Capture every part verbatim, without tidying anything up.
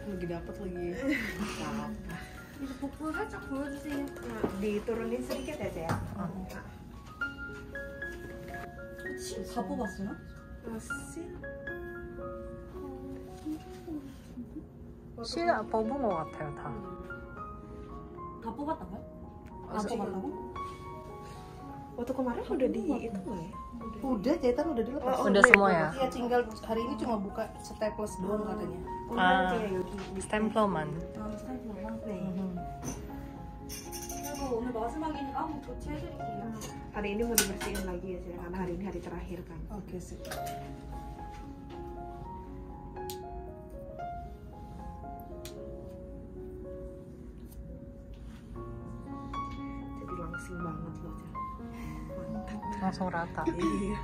lagi dapet lagi. Apa? 이제 복부 살짝 보여주세요. Nah, diturunin sedikit ya, Cek. 아. 침 다 뽑았어요? Mesin. 실 뽑은 것 같아요 다. 다 뽑았다고요? 다 어, 뽑았다고? Waktu kemarin udah di itu nggak ya? Udah, jahitan udah dilepas. Oh, Udah semua ya? Iya, tinggal hari ini cuma buka staples doang katanya. Udah Ah, kayak Yogi. 스탬플만. 아, 스타일러만. Nih. 그리고 오늘 마지막이니까 한번 교체해드릴게요. Hari ini mau dibersihin lagi ya, Cek, karena hari ini hari terakhir kan. Oke sih. Jadi langsing banget loh, Cek. Mantap. langsung rata. Iya.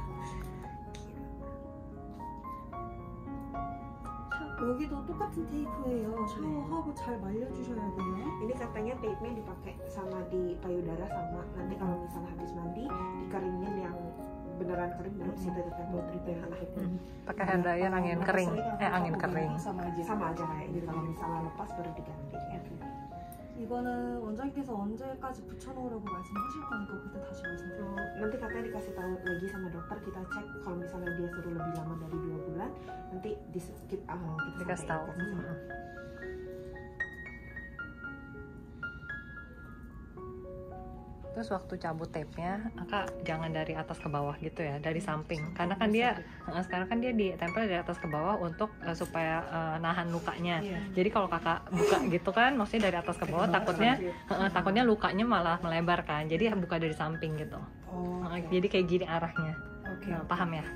여기도 똑같은 테이프예요. 샤워하고 잘 말려주셔야 돼요. Ini katanya tape-nya dipakai sama di payudara sama. Nanti kalau misalnya habis mandi, dikeringin yang beneran kering baru bisa ditempel treatment anak itu. Pakai hair dryer angin kering. Eh angin kering. Sama aja. Sama aja kayak gitu. Kalau misalnya lepas baru diganti. 이거는 원장님께서 언제까지 붙여놓으라고 말씀하실 거니까 그때 다시 말씀드릴게요. Oh, nanti katanya dikasih tahu lagi sama dokter, kita cek kalau misalnya dia suruh lebih lama dari dua bulan, nanti di skip ah kita Dikasih tahu. kasih tahu. Mm. Terus waktu cabut tape-nya, Kak jangan dari atas ke bawah gitu ya, dari samping. Karena kan dia eh, sekarang kan dia ditempel dari atas ke bawah untuk eh, supaya eh, nahan lukanya. Iya. Jadi kalau Kakak buka gitu kan, maksudnya dari atas ke bawah, takutnya eh, takutnya lukanya malah melebar kan. Jadi buka dari samping gitu. Oh, Eh, Jadi kayak gini arahnya. oke. Nah, paham ya?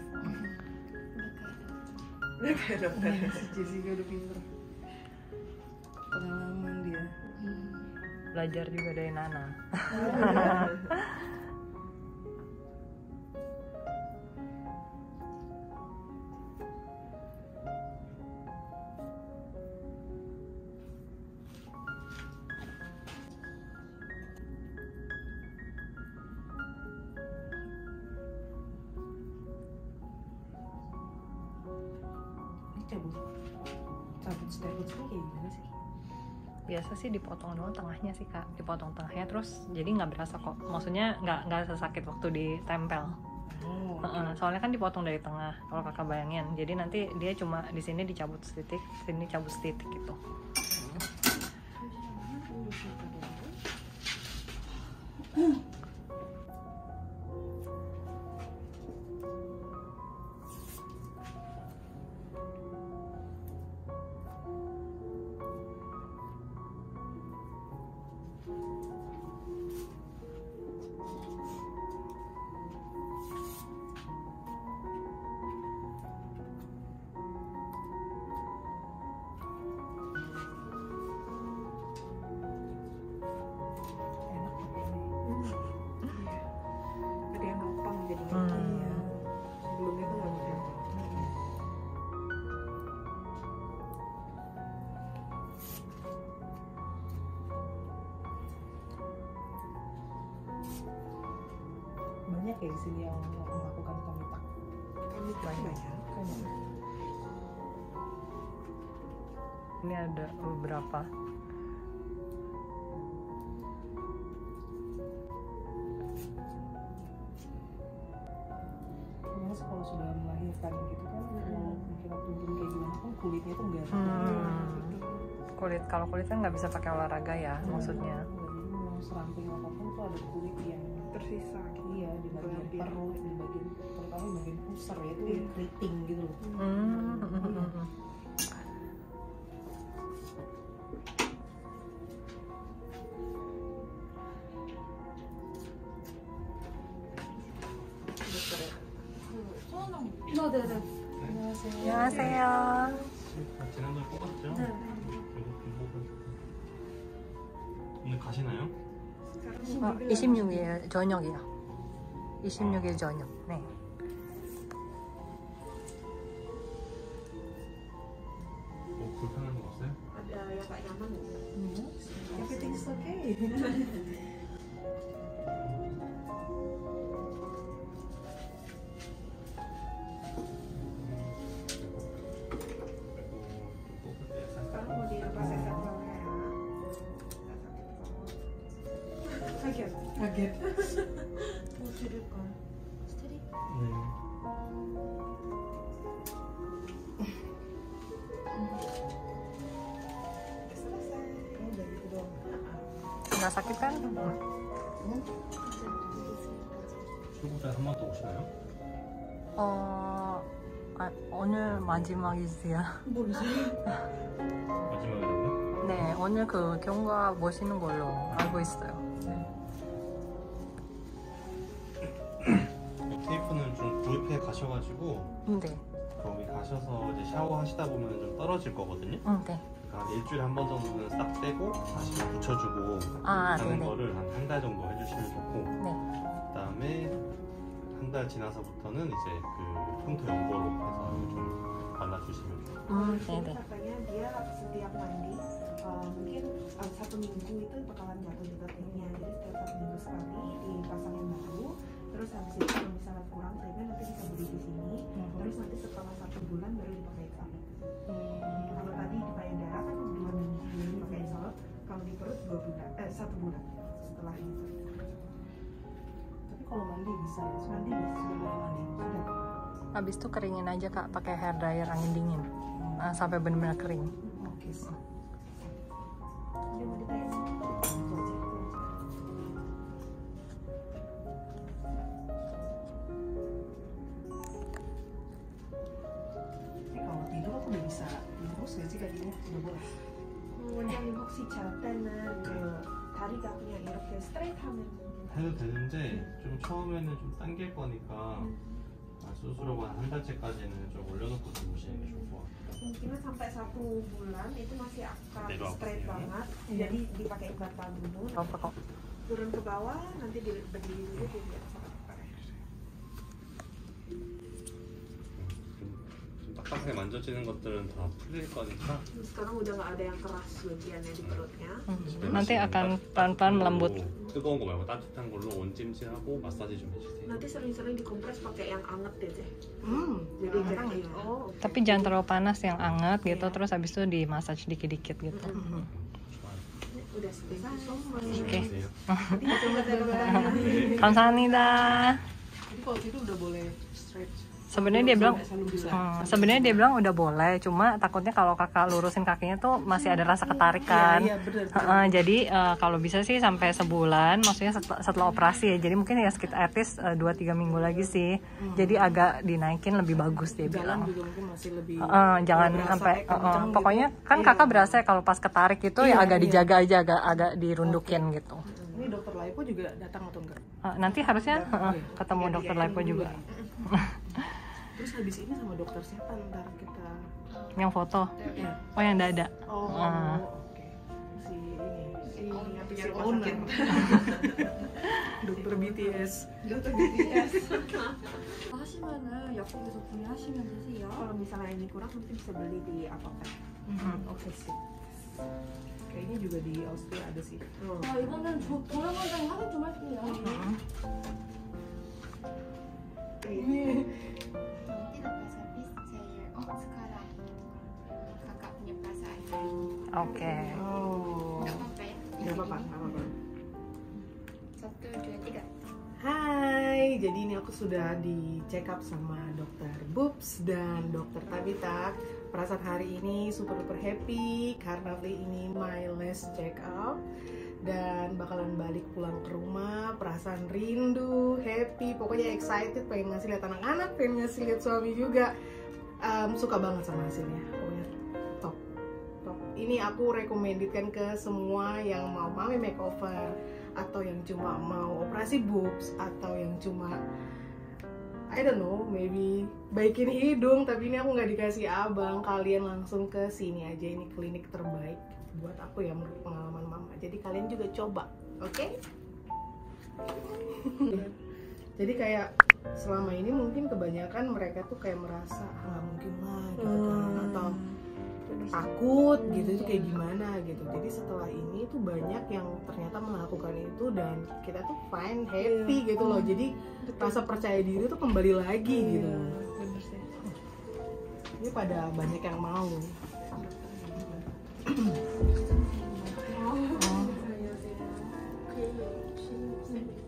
Kayak dokter. Si Jessica udah pinter. Pengalaman dia. Belajar juga dari Nana. Ini cabut. Cabut staples ini kayak gimana sih? Biasa sih dipotong doang tengahnya sih Kak, dipotong tengahnya terus jadi nggak berasa kok, maksudnya nggak nggak sesakit waktu ditempel. Oh, Heeh, soalnya kan dipotong dari tengah kalau Kakak bayangin, jadi nanti dia cuma di sini dicabut setitik, sini cabut setitik gitu. enak pakai ini. Ada yang gampang jadi. Hmm. Iya. Sebelumnya tuh nggak gampang. Banyak ya di sini yang melakukan komitak. Kami banyak. Kayaknya. Ini ada beberapa. Karena kalau sudah melahirkan gitu kan, walaupun kita turun kayak gimana kan kulitnya tuh nggak Hmm. Kulit kalau kulit kan nggak bisa pakai olahraga ya, maksudnya. Jadi mau seramping apapun tuh ada kulit yang Tersisa gitu. iya di bagian Berlapis. perut, di bagian terutama di bagian pusar ya itu Iya. keriting gitu loh. Hmm. Dokter ya. 네네네. Annyeonghaseyo. 안녕하세요. 아, 지난번에 뽑았죠? 네. 이거 뽑아가지고 이게 가시나요? 어, 이십육 일 저녁이요. 이십육 일 저녁. 네. 뭐 불편한 거 없어요? Ada yang nggak nyaman nggak? Hmm. Everything's okay. 그리고 또 뽑을 때 Sekarang 살짝 mau di Kaget. 뭐 드릴까? 스테리? 네. Oh, udah gitu doang. Nggak sakit kan? 출국자에 한 번 더 오시나요? 어, 아, 오늘 마지막이세요. 마지막이라고요? 네, 오늘 그 경과 모시는 걸로 알고 있어요. 테이프는 좀 구입해 가셔가지고 네, 거기 가셔서 이제 샤워하시다 보면 좀 떨어질 거거든요. 응, 네. 그러니까 일주일에 한 번 정도는 싹 떼고 다시 좀 붙여주고 아, 하는 네네. 거를 한 한 달 정도 해주시면 좋고 네. 그다음에 한 달 지나서부터는 이제 그 흉터 연고로 해서 좀 발라주시면 돼요. 음, Jadi 네네. katanya dia setiap mandi uh, mungkin uh, satu minggu itu bakalan jatuh juga tape-nya. Jadi setiap satu minggu sekali dipasangin baru. Terus habis itu kalau misalnya kurang tape-nya nanti bisa beli di sini. Terus nanti setelah satu bulan baru dipakai isolate. Kalau tadi di payudara kan dua minggu dipakai isolate. Kalau di perut dua bulan, eh satu bulan setelah itu. Tapi kalau mandi bisa ya? Mandi bisa. Sudah boleh mandi? Sudah. Habis itu keringin aja kak, pakai hair dryer angin dingin. Nah, sampai benar-benar kering. Oke sih. Dia mau ditanya itu aja. Tapi kalau tidur aku udah bisa lurus gak sih kakinya? Udah boleh? 원장님 혹시 잘 때는 그 다리가 그냥 이렇게 스트레이트하면 해도 되는데 좀 처음에는 좀 당길 거니까 아, 수술하고 한 달째까지는 좀 올려놓고 주무시는 게 좋을 것 같아요. mungkin sampai satu bulan itu masih akan Tidur apa straight sih, ya? banget. Iya. Jadi dipakai bantal dulu, Apa kok? turun ke bawah, nanti di berdiri dulu di biasa. 좀, 좀 딱딱하게 만져지는 것들은 다 풀릴 거니까 Sekarang udah nggak ada yang keras bagiannya di perutnya. Hmm. Nanti akan pelan-pelan melembut. 뜨거운 거 말고 따뜻한 걸로 온찜질하고 마사지 좀 해주세요. Nanti sering-sering dikompres pakai yang anget ya Teh. Hmm, Jadi jarang kayak ya. oh, oke. Tapi jangan terlalu panas, yang anget gitu. Iya. Terus habis itu di massage dikit-dikit gitu. 좋아요. Udah selesai. Oke. 안녕하세요. 감사합니다. Jadi kalau tidur udah boleh stretch? Sebenarnya dia bilang, Sampai bisa. hmm, sebenarnya dia bilang udah boleh, cuma takutnya kalau kakak lurusin kakinya tuh masih ada rasa ketarikan. Iya, iya benar. Heeh, jadi eh, kalau bisa sih sampai sebulan, maksudnya setelah, setelah operasi ya. Jadi mungkin ya sekitar at least dua tiga minggu lagi sih. Jadi agak dinaikin lebih bagus dia Jalan bilang. juga mungkin masih lebih. Heeh, jangan berasa sampai kayak heeh, kenceng gitu. pokoknya kan Iya. kakak berasa ya kalau pas ketarik itu Iya, ya agak iya. dijaga aja, agak agak dirundukin gitu. Ini dokter Laipo juga datang atau enggak? Eh, nanti harusnya Datang, heeh, iya. ketemu Iya, dokter iya, Laipo iya. juga. Terus habis ini sama dokter siapa ntar kita? Yang foto, Ya. oh yang dada. Oh, Ah. oke. Si ini, si, yang punya si rumah owner. sakit. Dokter B T S. Dokter B T S. 하시면은 약국에서 구매하시면 되세요. Kalau misalnya ini kurang mungkin bisa beli di apotek. Hmm, oke sih. Kayaknya juga di Austria ada sih. Oh. 아 이거는 저 도랑 원장님 확인 좀 할게요. Ini Nanti lepas habis saya oh sekarang kakak punya perasaan Oke. oh. nggak apa-apa ya Gak apa-apa, gak apa-apa. satu dua tiga Hai, jadi ini aku sudah di check up sama dokter Boobs dan dokter Tabita. Perasaan hari ini super duper happy karena ini my last check up dan bakalan balik pulang ke rumah. Perasaan rindu, happy, pokoknya excited, pengen ngasih lihat anak-anak, pengen ngasih lihat suami juga. Um, suka banget sama hasilnya, pokoknya top, top. Ini aku rekomendasikan ke semua yang mau mami makeover atau yang cuma mau operasi boobs atau yang cuma I don't know, maybe baikin hidung tapi ini aku nggak dikasih abang. Kalian langsung ke sini aja, ini klinik terbaik buat aku ya menurut pengalaman mama. Jadi kalian juga coba, oke? Okay? Jadi kayak selama ini mungkin kebanyakan mereka tuh kayak merasa ah mungkin lah gitu kan, atau takut gitu itu kayak gimana gitu. Jadi setelah ini tuh banyak yang ternyata melakukan itu dan kita tuh fine, happy gitu loh. Jadi rasa percaya diri tuh kembali lagi gitu. Ini pada banyak yang mau. Oke,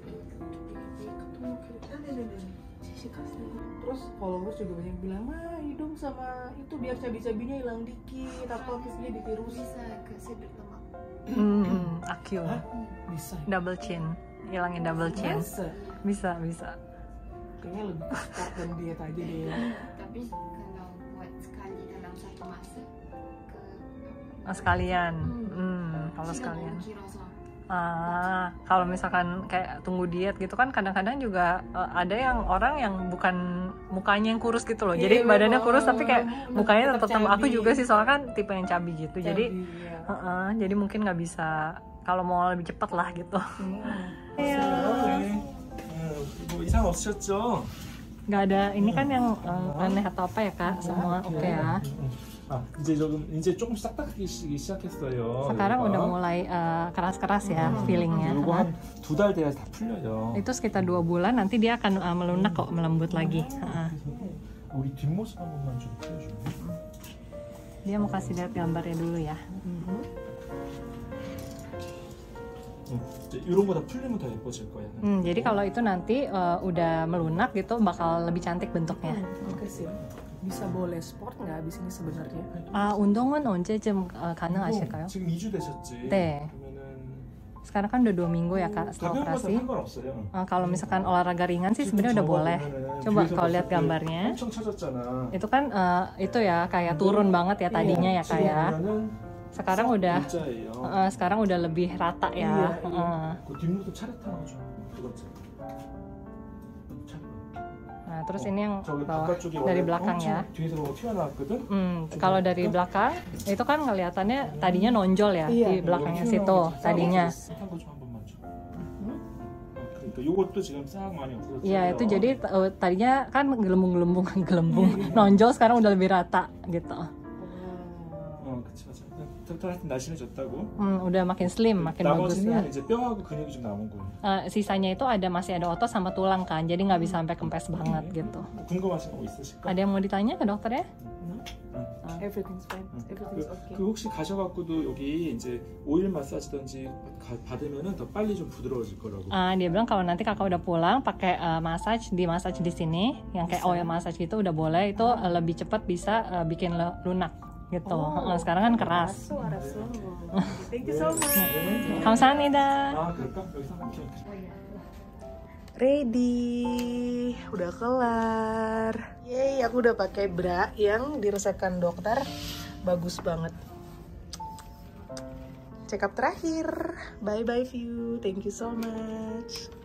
terus juga banyak yang bilang, mah hidung sama itu biar cabi-cabinya hilang dikit, apa terus dia ditirus. Bisa ke sedut lemak. Hmm, akyu. Hah? Bisa. Double chin. Hilangin double chin. Bisa. Bisa, bisa. Kayaknya lebih ketat dan diet aja deh. Tapi kalau buat sekali dalam satu masa ke Oh, sekalian. Hmm, kalau sekalian. Ah, kalau misalkan kayak tunggu diet gitu kan kadang-kadang juga uh, ada yang orang yang bukan mukanya yang kurus gitu loh. Iya, Jadi badannya memang. kurus tapi kayak mukanya Tetap tetap aku cabi. juga sih soalnya kan tipe yang cabi gitu. Jadi Cabi, iya. uh-uh, jadi mungkin nggak bisa kalau mau lebih cepat lah gitu. Hmm. 네. 뭐 이상 없으셨죠? Nggak ada ini kan yang uh, aneh atau apa ya Kak? Semua oke ya. 아 이제 조금 이제 조금 딱딱하기 시작했어요. Sekarang 여기가. udah mulai uh, keras-keras ya feelingnya. 요거 한 두 달 돼야 다 풀려요. Itu sekitar dua bulan nanti dia akan uh, melunak kok, melembut lagi. Uh-uh. 우리 뒷모습 한 번만 좀 보여줘. Dia mau kasih lihat gambarnya dulu ya. 응. 이제 이런 거 다 풀리면 더 예뻐질 거야. Hmm, jadi kalau itu nanti uh, udah melunak gitu bakal lebih cantik bentuknya. Oke sih. Bisa boleh sport nggak abis ini sebenarnya? 아, 운동은 언제쯤 uh, 가능하실까요? 지금 이 주 되셨지. 네. 그러면은 Sekarang kan udah dua minggu ya Kak setelah 가벼운 것은 operasi. 상관없어요. Uh, kalau misalkan olahraga ringan sih sebenarnya udah boleh. Coba kalau lihat gambarnya. 엄청 쳐졌잖아. Itu kan uh, itu ya kayak turun banget ya tadinya ya Kak ya. Sekarang udah 일자예요. uh, sekarang udah lebih rata ya. Uh. 그 뒷모습 차렷하는 거 좀. 그거지. Nah, terus ini yang 저기 bawah 바깥쪽이 dari 원래 belakang 엄청 ya. 뒤에서 보면 튀어나왔거든. Hmm, kalau dari belakang itu kan ngelihatannya tadinya nonjol ya Iya, di belakangnya situ tadinya. 한거 좀 한 번만 줘. 그러니까 요것도 지금 싹 많이 없어졌어요. Iya itu jadi uh, tadinya kan gelembung-gelembung gelembung nonjol sekarang udah lebih rata gitu. 어, 그치 맞아. 덕터 하여튼 날씬해졌다고. Hmm, udah makin slim, makin bagus ya. 나머지는 이제 뼈하고 근육이 좀 남은 거예요. Uh, sisanya itu ada masih ada otot sama tulang kan, jadi nggak bisa sampai kempes banget gitu. 궁금하신 거 있으실까? Ada yang mau ditanya ke dokter ya? Everything's fine. Everything's 그, okay. 그 혹시 가셔갖고도 여기 이제 오일 마사지든지 가- 받으면은 더 빨리 좀 부드러워질 거라고. Uh, dia bilang kalau nanti kakak udah pulang pakai uh, massage di massage di sini, yang kayak oil massage gitu udah boleh itu uh, lebih cepat bisa uh, bikin le- lunak gitu. Uh, sekarang kan keras. 알았어, 알았어. Thank you so much. 감사합니다. 아 그럴까? 여기서 이렇게. Ready, udah kelar. Yeay, aku udah pakai bra yang diresepkan dokter, bagus banget. Check up terakhir. Bye bye view. Thank you so much.